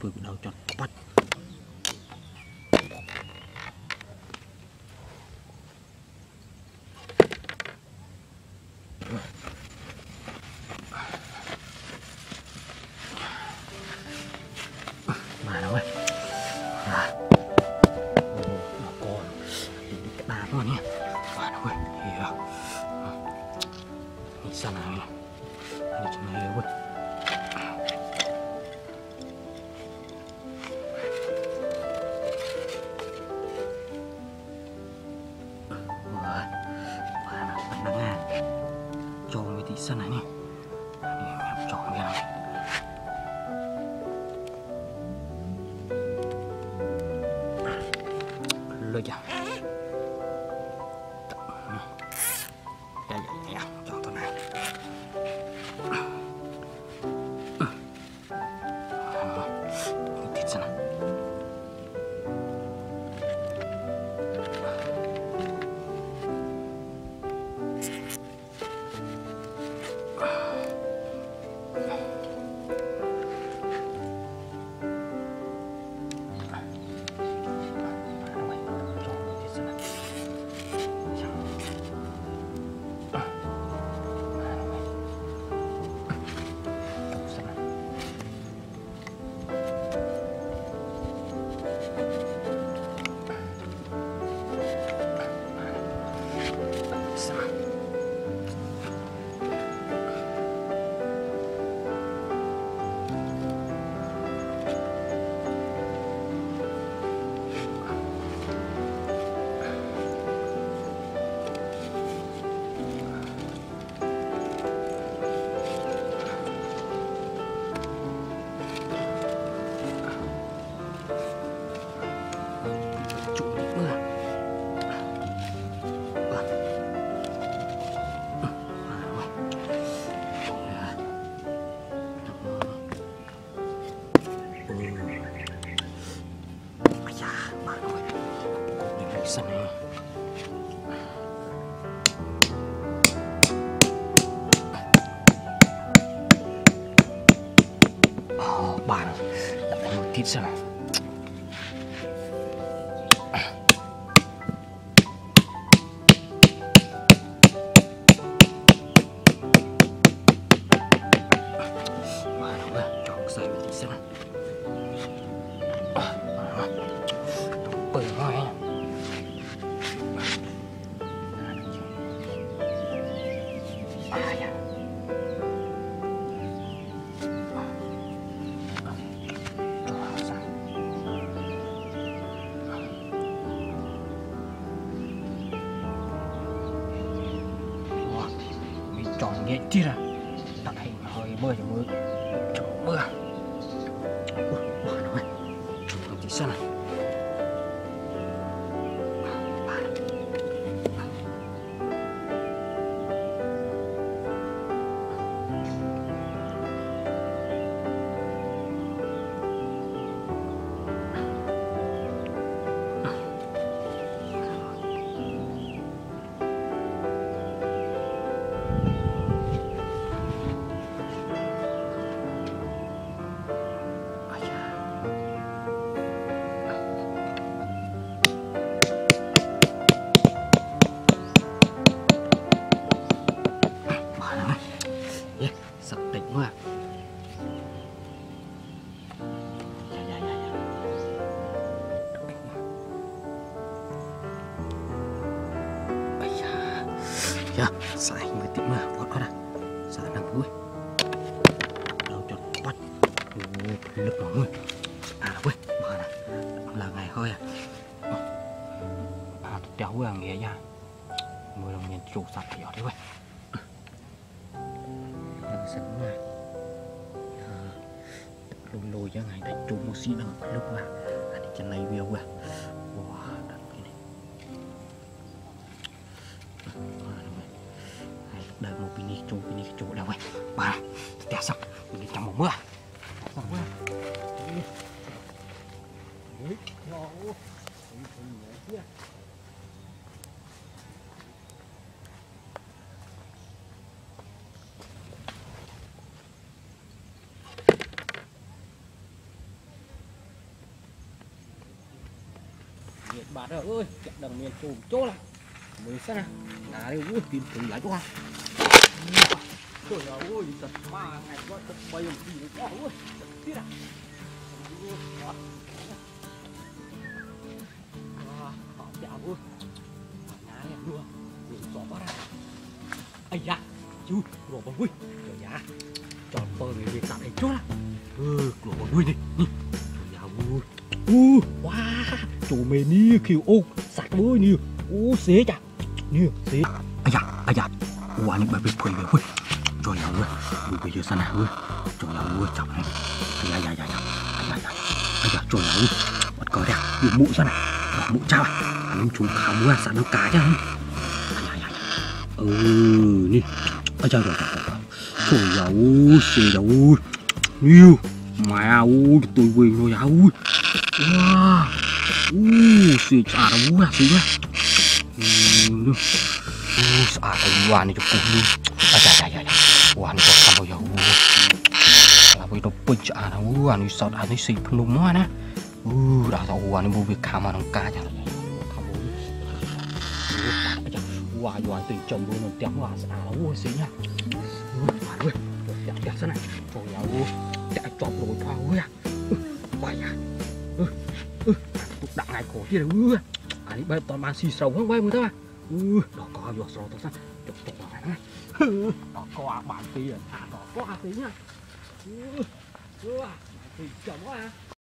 vừa đầu chọn bắt mà đâu ấy nó còn đi cái đá thôi nhé mà đâu ấy thì sao này đi chỗ này ơi sân này nè đi chọn cái này lôi ra chọnตัวnày thịt sân này sân này bàn đặt một thịt sân này chọn xài thịt sân này bự thôi chọn nhẹ chi ra đặt hình hơi bơi cho mưa chọn mưa ôi nó ơi chọn tí sân này sắp tỉnh quá xài người tỉnh mà bọt đó nè xài nằm vui đầu cho bắt lực nó người quên mà nè là ngày hơi cháu là nghe nha mưa đồng miền chủ sạch thì ở đấy quên sẵn mà lùi cho ngày đánh trúng một xí nữa lúc mà anh chân này biểu à wow đặt cái này đợi một pini chú đâu vậy bà tè xong đi trong một mưa xong quá Nhiệt bát rồi ơi, chặt đằng miền chùm chỗ này. Mới xem nào. Nà đây ui tìm thử lại cho con. Trời ơi, thật ma ngày quá thật bay gì nữa quá ơi. Thật tiếc à. Họ chào ơi. Nhà này đưa. Rồi gió bắt ra. Ây da, chú, rồi bà ui. Trời ya. Tròn bờ người Việt tạo này chỗ là. Rồi bà ui đi. Trời ya ui. Wow, chủ mê ni kiểu ô sạch bơi ni. Xế chà. Ni, xế. Ây da. Ủa những bà biết phơi về ui. Trời ơi, bây giờ sao nào ơi. Trời ơi, chọc này. Ây da. Trời ơi. Bắt cờ đẹp, dùng mũ sao này. Mũ chào à. Anh chú khảo mua à, sẵn đâu cá chứ. Nè. Ây trời. Trời ơi, xì ơi. Nhiều. Mẹ ơi, tôi quên rồi ơi. Wow. Xì chả đâu à, xì quá. À cái hoàn này chụp cùng luôn. Dạ. Hoàn này có bao giờ là vì nó bự chả đâu hoàn này sao đã thấy xì phun đúng quá nè. Đã tao hoàn này mua việc khám mà nó cá chẳng. Hoàn từ chồng luôn nó tiếng hoàn sẽ đâu xí nha. Hoàn ơi, đẹp thế này. Trời ơi, chạy chọc rồi phao ơi à. Quay à. Tục đặng này khổ kia đâu. Anh bây toàn mang xì sầu không bay mới thôi à. Đó có vô sầu tao sao. Chụp vào này. Đó có bạn kia, đó có tí nha. Thì chồng quá à.